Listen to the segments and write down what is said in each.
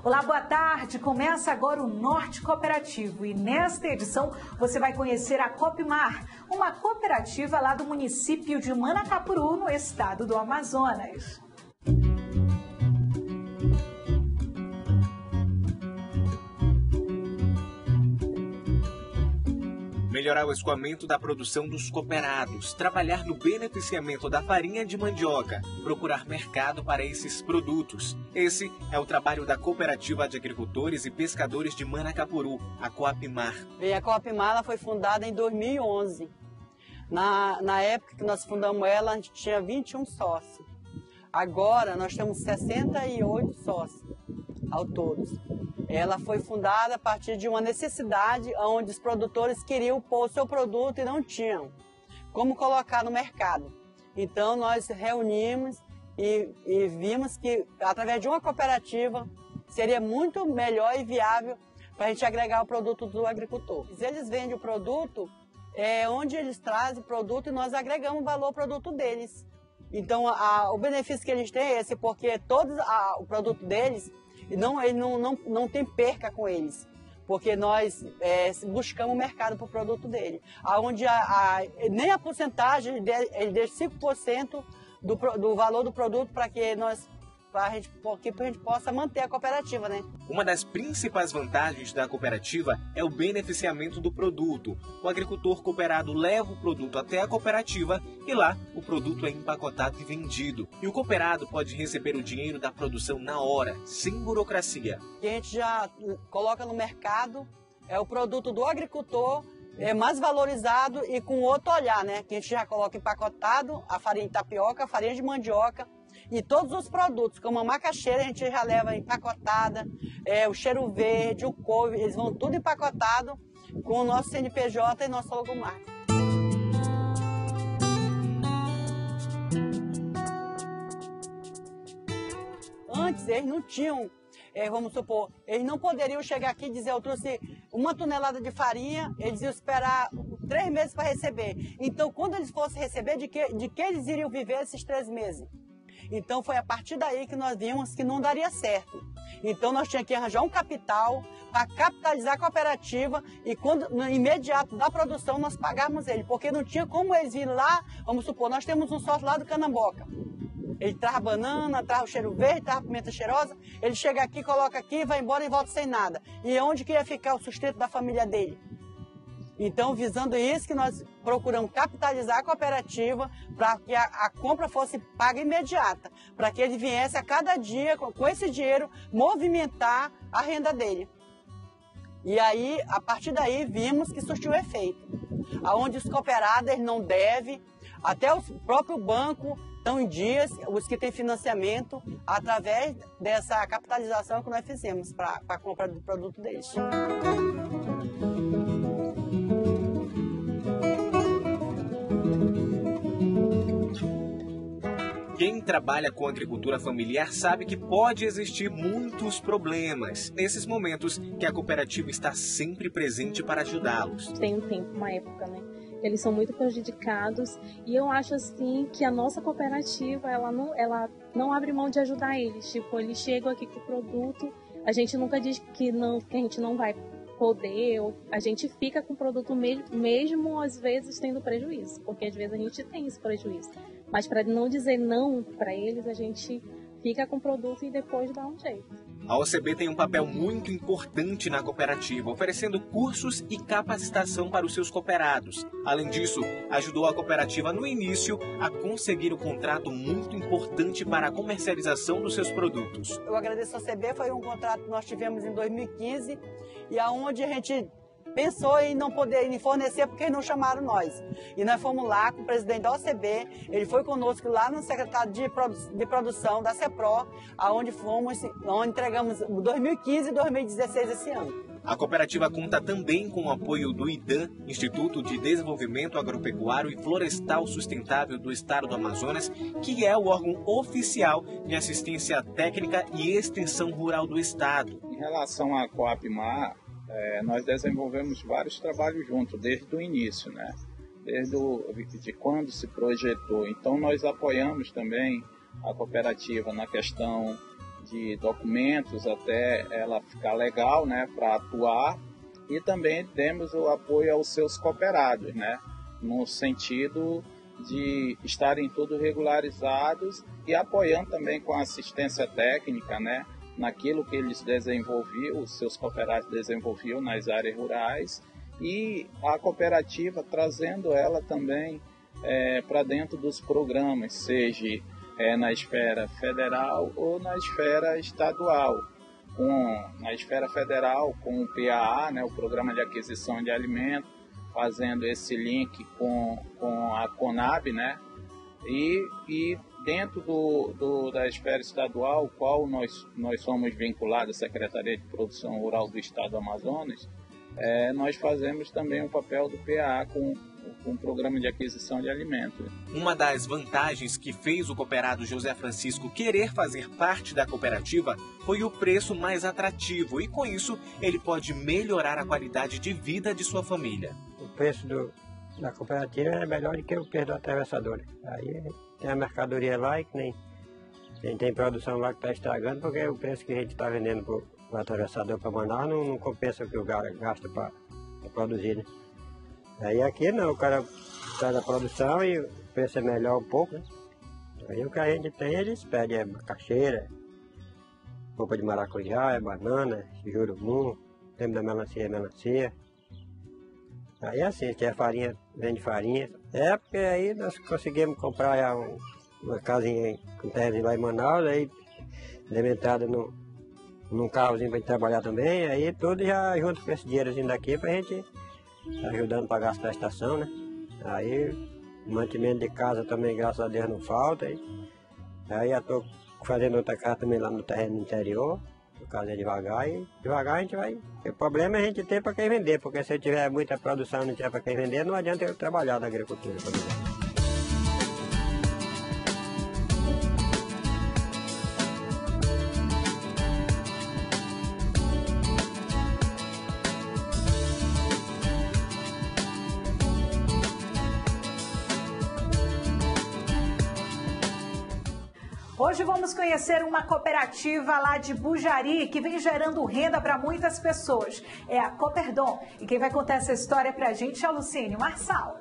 Olá, boa tarde. Começa agora o Norte Cooperativo e nesta edição você vai conhecer a Copmar, uma cooperativa lá do município de Manacapuru, no estado do Amazonas. Melhorar o escoamento da produção dos cooperados, trabalhar no beneficiamento da farinha de mandioca, procurar mercado para esses produtos. Esse é o trabalho da Cooperativa de Agricultores e Pescadores de Manacapuru, a Copmar. A Copmar ela foi fundada em 2011. Na época que nós fundamos ela, a gente tinha 21 sócios. Agora nós temos 68 sócios ao todo. Ela foi fundada a partir de uma necessidade onde os produtores queriam pôr o seu produto e não tinham como colocar no mercado. Então nós reunimos e vimos que através de uma cooperativa seria muito melhor e viável para a gente agregar o produto do agricultor. Eles vendem o produto onde eles trazem o produto e nós agregamos valor ao produto deles. Então o benefício que eles têm é esse, porque todo o produto deles não tem perca com eles, porque nós buscamos o mercado para o produto dele, onde nem a porcentagem ele deixa 5% do valor do produto para que a gente possa manter a cooperativa, né? Uma das principais vantagens da cooperativa é o beneficiamento do produto. O agricultor cooperado leva o produto até a cooperativa e lá o produto é empacotado e vendido. E o cooperado pode receber o dinheiro da produção na hora, sem burocracia. Que a gente já coloca no mercado é o produto do agricultor, é mais valorizado e com outro olhar, né? Que a gente já coloca empacotado a farinha de tapioca, a farinha de mandioca, e todos os produtos, como a macaxeira, a gente já leva empacotada, o cheiro verde, o couve, eles vão tudo empacotado com o nosso CNPJ e nossa logomarca. Antes eles não tinham, vamos supor, eles não poderiam chegar aqui e dizer: eu trouxe 1 tonelada de farinha, eles iam esperar 3 meses para receber. Então, quando eles fossem receber, de que eles iriam viver esses 3 meses? Então foi a partir daí que nós vimos que não daria certo. Então nós tínhamos que arranjar um capital para capitalizar a cooperativa e no imediato da produção nós pagávamos ele, porque não tinha como eles virem lá. Vamos supor, nós temos um sócio lá do Canamboca. Ele traz banana, traz o cheiro verde, traz a pimenta cheirosa, ele chega aqui, coloca aqui, vai embora e volta sem nada. E onde que ia ficar o sustento da família dele? Então, visando isso, que nós procuramos capitalizar a cooperativa para que a compra fosse paga imediata, para que ele viesse a cada dia, com esse dinheiro, movimentar a renda dele. E aí, a partir daí, vimos que surtiu efeito. Onde os cooperados eles não devem, até o próprio banco estão em dias, os que têm financiamento, através dessa capitalização que nós fizemos para a compra do produto deles. Quem trabalha com agricultura familiar sabe que pode existir muitos problemas. Nesses momentos que a cooperativa está sempre presente para ajudá-los. Tem um tempo, uma época, né? Eles são muito prejudicados e eu acho assim que a nossa cooperativa ela não abre mão de ajudar eles. Tipo, eles chegam aqui com o produto, a gente nunca diz que a gente não vai poder, a gente fica com o produto mesmo às vezes tendo prejuízo, porque às vezes a gente tem esse prejuízo. Mas para não dizer não para eles, a gente fica com o produto e depois dá um jeito. A OCB tem um papel muito importante na cooperativa, oferecendo cursos e capacitação para os seus cooperados. Além disso, ajudou a cooperativa no início a conseguir um contrato muito importante para a comercialização dos seus produtos. Eu agradeço a OCB, foi um contrato que nós tivemos em 2015 e aonde a gente pensou em não poder fornecer porque eles não chamaram nós. E nós fomos lá com o presidente da OCB, ele foi conosco lá no secretário de produção da CEPRO, onde entregamos 2015 e 2016 esse ano. A cooperativa conta também com o apoio do IDAM, Instituto de Desenvolvimento Agropecuário e Florestal Sustentável do Estado do Amazonas, que é o órgão oficial de assistência técnica e extensão rural do Estado. Em relação à Copmar, nós desenvolvemos vários trabalhos juntos, desde o início, né? De quando se projetou. Então, nós apoiamos também a cooperativa na questão de documentos até ela ficar legal, né, para atuar, e também demos o apoio aos seus cooperados, né, no sentido de estarem todos regularizados e apoiando também com assistência técnica, né, naquilo que eles desenvolviam, os seus cooperados desenvolviam nas áreas rurais, e a cooperativa trazendo ela também para dentro dos programas, seja na esfera federal ou na esfera estadual. Na esfera federal, com o PAA, né, o Programa de Aquisição de Alimentos, fazendo esse link com a CONAB, né, e dentro da esfera estadual, qual nós somos vinculados à Secretaria de Produção Rural do Estado do Amazonas, nós fazemos também o papel do PAA com o Programa de Aquisição de Alimentos. Uma das vantagens que fez o cooperado José Francisco querer fazer parte da cooperativa foi o preço mais atrativo e, com isso, ele pode melhorar a qualidade de vida de sua família. O preço da cooperativa é melhor do que o preço do atravessador. Aí tem a mercadoria lá e que nem tem produção lá que está estragando, porque o preço que a gente está vendendo para o atravessador para Manaus não compensa o que o cara gasta para produzir, né? Aí aqui não, o cara faz a produção e o preço é melhor um pouco, né? Aí o que a gente tem, eles pedem é macaxeira, polpa de maracujá, banana, jurumum, tempo da melancia. Aí assim, se tiver farinha, vende farinha. Porque aí nós conseguimos comprar já uma casinha com terra lá em Manaus, aí demos entrada num carrozinho para gente trabalhar também, aí tudo já junto com esse dinheirozinho daqui pra gente ajudando para gastar a estação, né? Aí mantimento de casa também, graças a Deus, não falta. Aí já estou fazendo outra casa também lá no terreno interior, no caso é devagar, e devagar a gente vai. O problema é a gente ter para quem vender, porque se eu tiver muita produção e não tiver para quem vender, não adianta eu trabalhar na agricultura, por exemplo. Hoje vamos conhecer uma cooperativa lá de Bujari que vem gerando renda para muitas pessoas. É a Coperdom. E quem vai contar essa história para a gente é o Lucínio Marçal.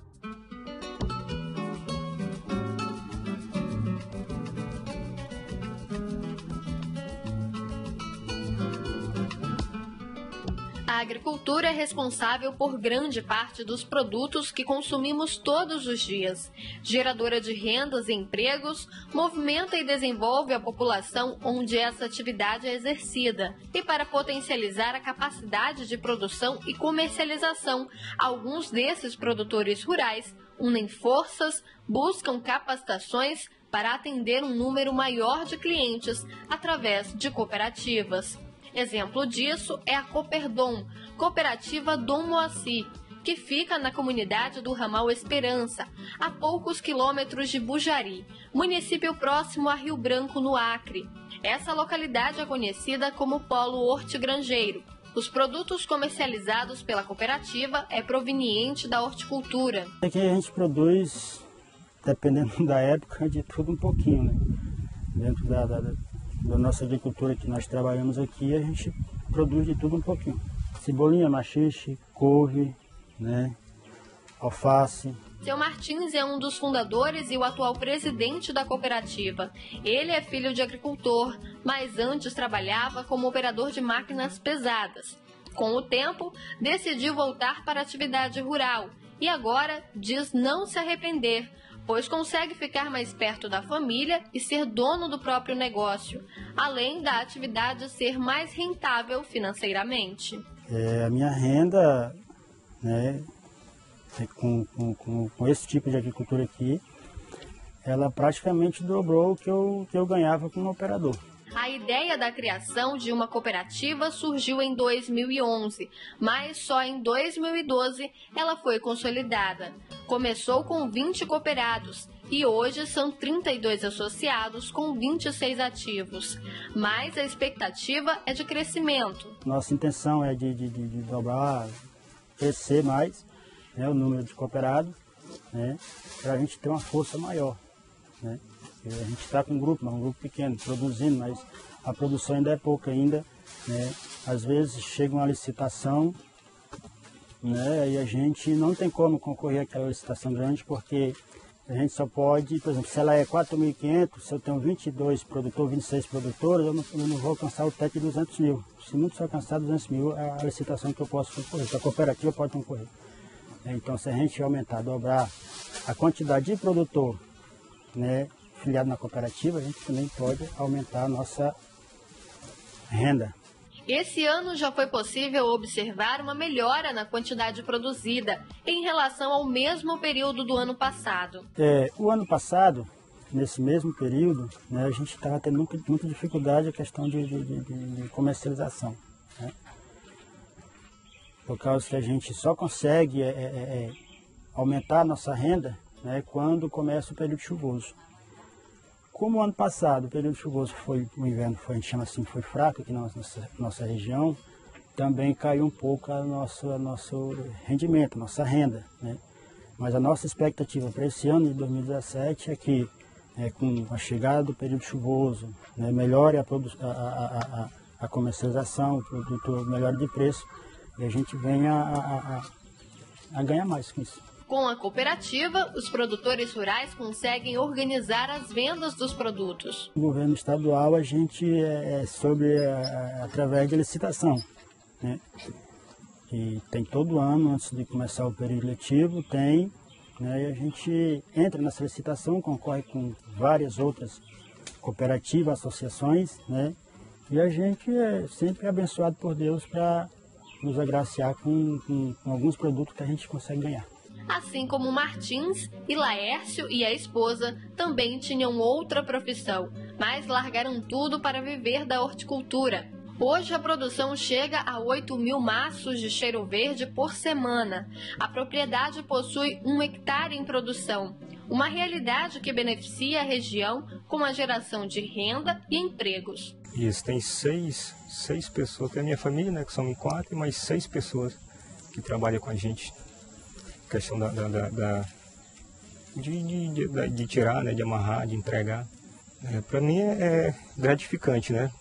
A agricultura é responsável por grande parte dos produtos que consumimos todos os dias. Geradora de rendas e empregos, movimenta e desenvolve a população onde essa atividade é exercida. E para potencializar a capacidade de produção e comercialização, alguns desses produtores rurais unem forças, buscam capacitações para atender um número maior de clientes através de cooperativas. Exemplo disso é a Coperdom, Cooperativa Dom Moacir, que fica na comunidade do Ramal Esperança, a poucos quilômetros de Bujari, município próximo a Rio Branco, no Acre. Essa localidade é conhecida como Polo Hortigranjeiro. Os produtos comercializados pela cooperativa é proveniente da horticultura. Aqui a gente produz, dependendo da época, de tudo um pouquinho, né? Dentro da nossa agricultura que nós trabalhamos aqui, a gente produz de tudo um pouquinho. Cebolinha, maxixe, couve, né? Alface. Seu Martins é um dos fundadores e o atual presidente da cooperativa. Ele é filho de agricultor, mas antes trabalhava como operador de máquinas pesadas. Com o tempo, decidiu voltar para a atividade rural e agora diz não se arrepender, pois consegue ficar mais perto da família e ser dono do próprio negócio, além da atividade ser mais rentável financeiramente. A minha renda, né, com esse tipo de agricultura aqui, ela praticamente dobrou o que eu ganhava como operador. A ideia da criação de uma cooperativa surgiu em 2011, mas só em 2012 ela foi consolidada. Começou com 20 cooperados e hoje são 32 associados com 26 ativos. Mas a expectativa é de crescimento. Nossa intenção é de dobrar, crescer mais, né, o número de cooperados, né, para a gente ter uma força maior, né? A gente está com um grupo, mas um grupo pequeno, produzindo, mas a produção ainda é pouca ainda, né? Às vezes chega uma licitação, né? E a gente não tem como concorrer àquela licitação grande, porque a gente só pode, por exemplo, se ela é 4.500, se eu tenho 22 produtores, 26 produtores, eu não vou alcançar o teto de 200 mil. Se não se alcançar 200 mil, é a licitação que eu posso concorrer, que a cooperativa pode concorrer. Então, se a gente aumentar, dobrar a quantidade de produtor, né, filiado na cooperativa, a gente também pode aumentar a nossa renda. Esse ano já foi possível observar uma melhora na quantidade produzida em relação ao mesmo período do ano passado. O ano passado, nesse mesmo período, né, a gente estava tendo muita dificuldade a questão de comercialização, né? Por causa que a gente só consegue aumentar a nossa renda, né, quando começa o período chuvoso. Como o ano passado o período chuvoso o inverno foi, a gente chama assim, foi fraco aqui na nossa região, também caiu um pouco nosso rendimento, nossa renda, né? Mas a nossa expectativa para esse ano de 2017 é que, com a chegada do período chuvoso, né, melhore a comercialização, o produto melhore de preço, e a gente venha a ganhar mais com isso. Com a cooperativa, os produtores rurais conseguem organizar as vendas dos produtos. O governo estadual, a gente através de licitação, né? E tem todo ano, antes de começar o período letivo, né? E a gente entra nessa licitação, concorre com várias outras cooperativas, associações, né? E a gente é sempre abençoado por Deus para nos agraciar com alguns produtos que a gente consegue ganhar. Assim como Martins e Laércio e a esposa também tinham outra profissão, mas largaram tudo para viver da horticultura. Hoje a produção chega a 8.000 maços de cheiro verde por semana. A propriedade possui 1 hectare em produção, uma realidade que beneficia a região com a geração de renda e empregos. Isso, tem seis pessoas, tem a minha família, né, que são 4, e mais 6 pessoas que trabalham com a gente. Questão de tirar, né, de amarrar, de entregar. Para mim é gratificante, né?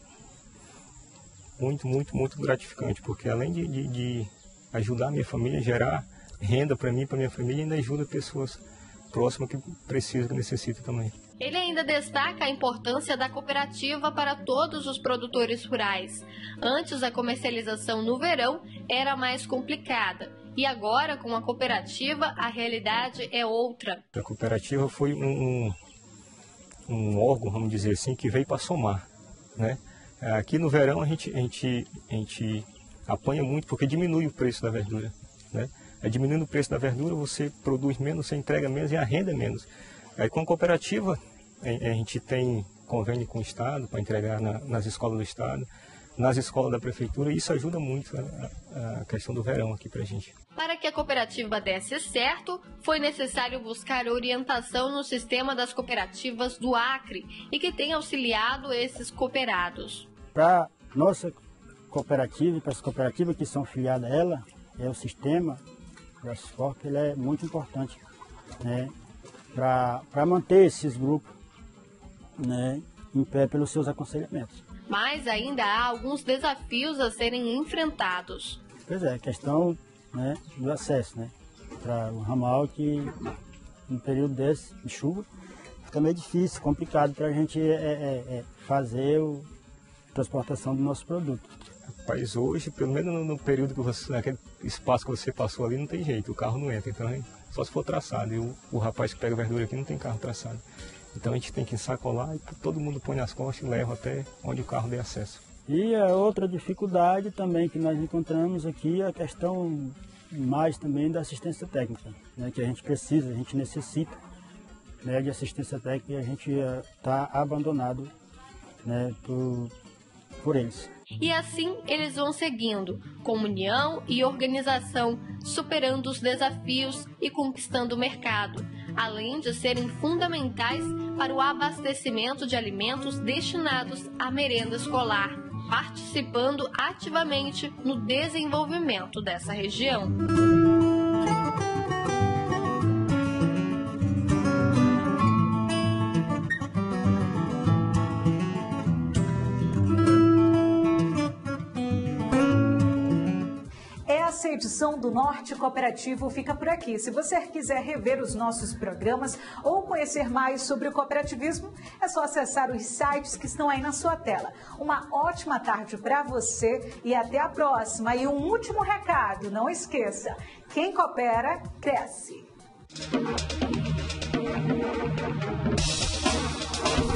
Muito, muito, muito gratificante, porque além de ajudar a minha família, gerar renda para mim e para minha família, ainda ajuda pessoas próximas que precisam, que necessitam também. Ele ainda destaca a importância da cooperativa para todos os produtores rurais. Antes, a comercialização no verão era mais complicada. E agora, com a cooperativa, a realidade é outra. A cooperativa foi um órgão, vamos dizer assim, que veio para somar, né? Aqui no verão a gente apanha muito porque diminui o preço da verdura, né? Diminuindo o preço da verdura, você produz menos, você entrega menos e a renda é menos. Aí com a cooperativa, a gente tem convênio com o Estado para entregar nas escolas do Estado, nas escolas da Prefeitura, e isso ajuda muito a questão do verão aqui para a gente. Para que a cooperativa desse certo, foi necessário buscar orientação no sistema das cooperativas do Acre e que tem auxiliado esses cooperados. Para nossa cooperativa e para as cooperativas que são filiadas a ela, o sistema da SFORP, ele é muito importante, né, para manter esses grupos, né, em pé pelos seus aconselhamentos. Mas ainda há alguns desafios a serem enfrentados. Pois é, a questão, né, do acesso, né, para o ramal, que no período desse de chuva fica meio difícil, complicado para a gente fazer a transportação do nosso produto. Rapaz, hoje, pelo menos no período que você, naquele espaço que você passou ali, não tem jeito, o carro não entra, então só se for traçado. E o rapaz que pega verdura aqui não tem carro traçado. Então a gente tem que sacolar e todo mundo põe nas costas e leva até onde o carro dê acesso. E a outra dificuldade também que nós encontramos aqui é a questão mais também da assistência técnica, né, que a gente necessita, né, de assistência técnica, e a gente está abandonado, né, por eles. E assim eles vão seguindo, com união e organização, superando os desafios e conquistando o mercado, além de serem fundamentais para o abastecimento de alimentos destinados à merenda escolar, participando ativamente no desenvolvimento dessa região. edição do Norte Cooperativo fica por aqui. Se você quiser rever os nossos programas ou conhecer mais sobre o cooperativismo, é só acessar os sites que estão aí na sua tela. Uma ótima tarde para você e até a próxima. E um último recado, não esqueça, quem coopera, cresce.